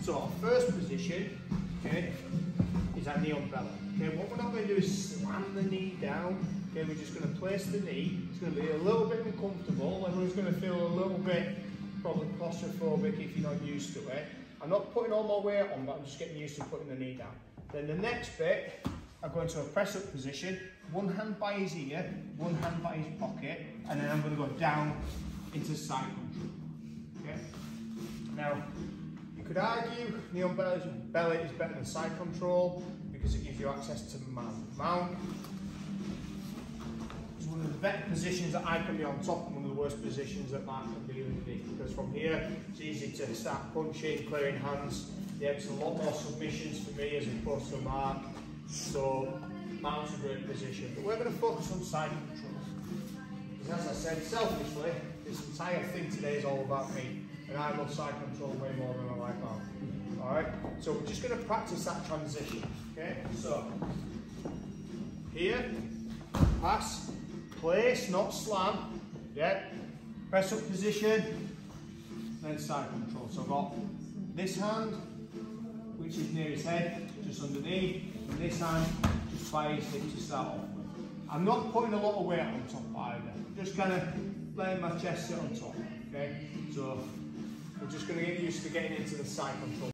So our first position, okay, is our knee umbrella. Okay, what we're not going to do is slam the knee down. Okay, we're just going to place the knee. It's going to be a little bit uncomfortable. Everyone's going to feel a little bit probably claustrophobic if you're not used to it. I'm not putting all my weight on, but I'm just getting used to putting the knee down. Then the next bit, I go into a press-up position, one hand by his ear, one hand by his pocket, and then I'm going to go down into side control. Okay? Now, you could argue knee on belly is better than side control because it gives you access to mount. Mount is one of the better positions that I can be on top, and one of the worst positions that Mark can be underneath, because from here it's easy to start punching, clearing hands. Yeah, it's a lot more submissions for me as opposed to Mark. So mount's a great position, but we're going to focus on side control. Because as I said, selfishly, this entire thing today is all about me, and I love side control way more than I like mount. Alright, so we're just going to practice that transition. Okay, so here, pass, place, not slam. Yeah, press up position, then side control. So I've got this hand, which is near his head, just underneath, and this hand just by his hip to start off with. I'm not putting a lot of weight on top either, just kind of letting my chest sit on top. Okay, so we're just going to get used to getting into the side control.